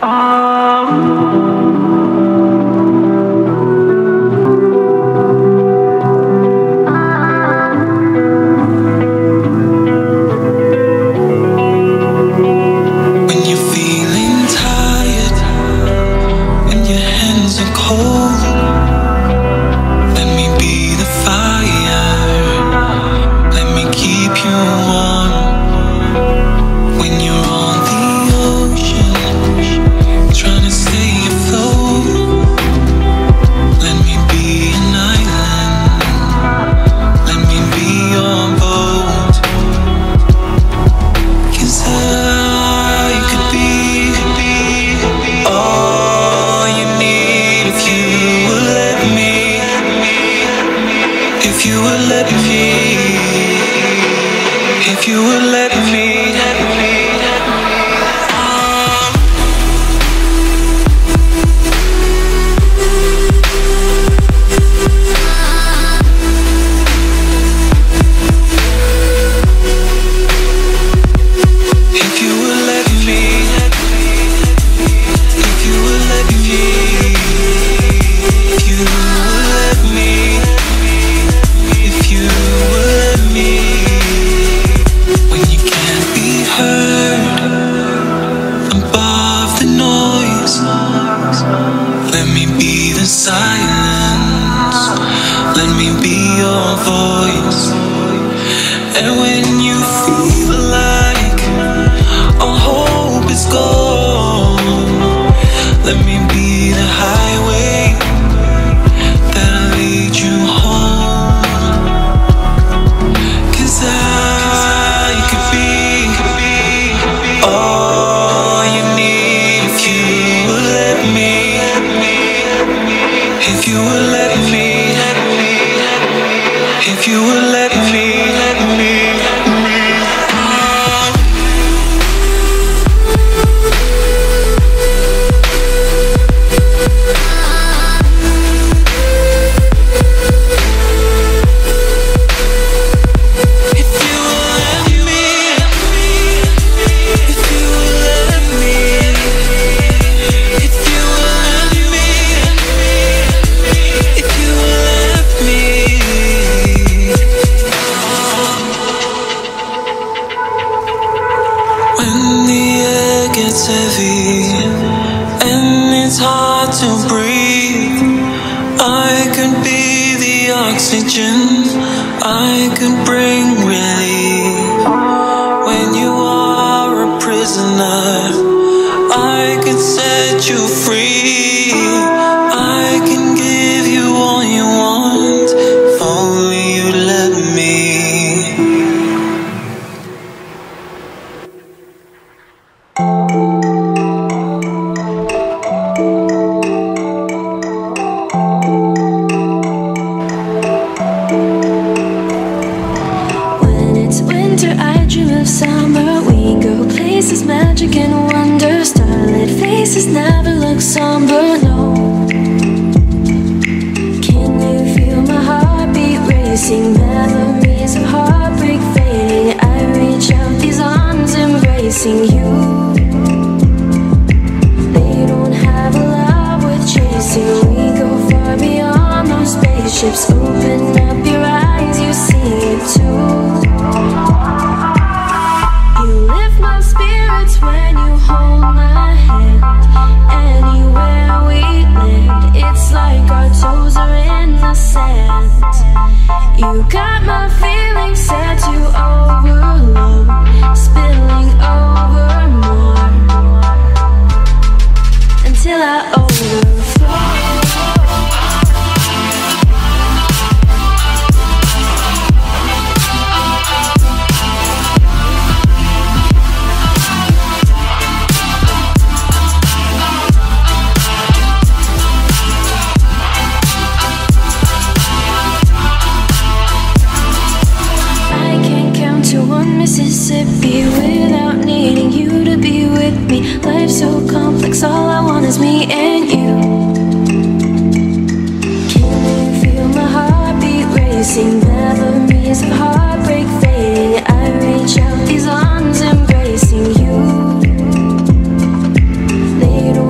They don't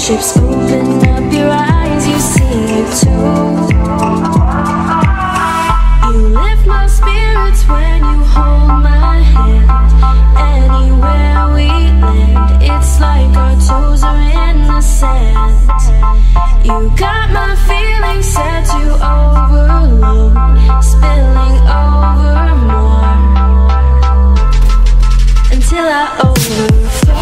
spaceships. Open up your eyes, you see it too. You lift my spirits when you hold my hand. Anywhere we land, it's like our toes are in the sand. You got my feelings set to overload, spilling over more until I overflow.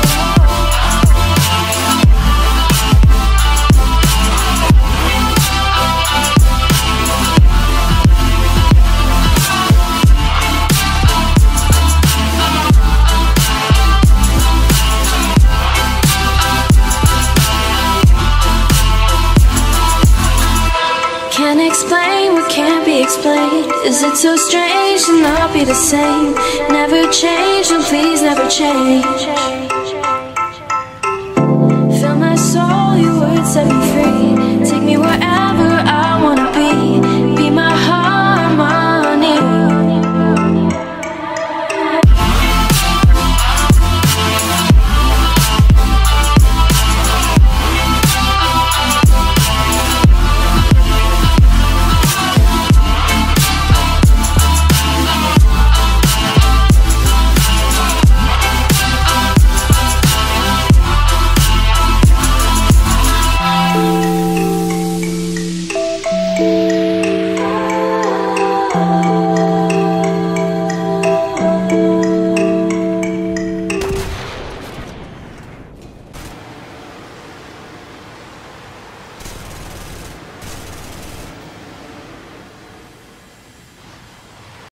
Can't explain what can't be explained. Is it so strange to not be the same? Never change, no please never change. Fill my soul, your words set me free. Take me wherever